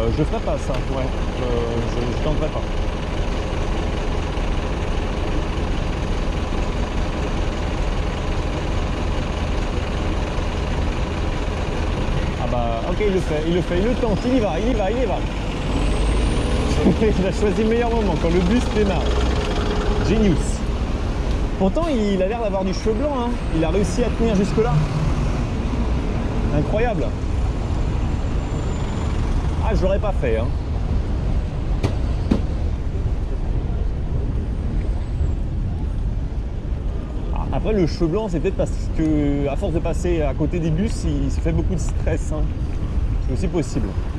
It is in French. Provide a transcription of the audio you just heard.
Je ferai pas ça, ouais. Je tenterai pas. Ah bah, ok, il le fait, il le tente, il y va. Il a choisi le meilleur moment, quand le bus démarre. Genius. Pourtant, il a l'air d'avoir du cheveu blanc, hein. Il a réussi à tenir jusque-là. Incroyable. Ah, je l'aurais pas fait, hein. Après, le cheveu blanc, c'est peut-être parce que, à force de passer à côté des bus, il se fait beaucoup de stress, hein. C'est aussi possible.